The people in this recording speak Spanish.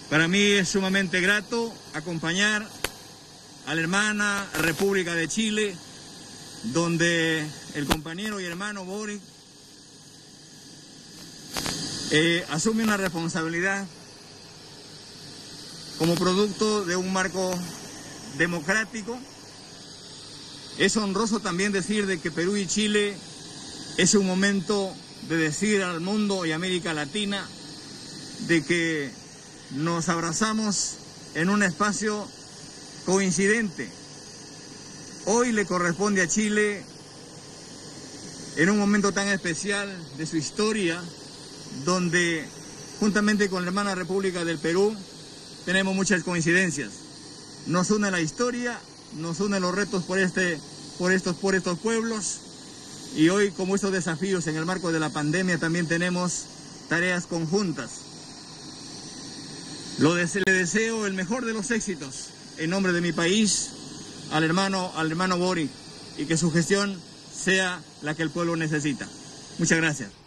Para mí es sumamente grato acompañar a la hermana República de Chile, donde el compañero y hermano Boric asume una responsabilidad como producto de un marco democrático. Es honroso también decir de que Perú y Chile es un momento de decir al mundo y América Latina de que nos abrazamos en un espacio coincidente. Hoy le corresponde a Chile, en un momento tan especial de su historia, donde juntamente con la hermana República del Perú tenemos muchas coincidencias. Nos une la historia, nos une los retos por estos pueblos, y hoy, como estos desafíos en el marco de la pandemia, también tenemos tareas conjuntas. Le deseo el mejor de los éxitos en nombre de mi país al hermano Boric, y que su gestión sea la que el pueblo necesita. Muchas gracias.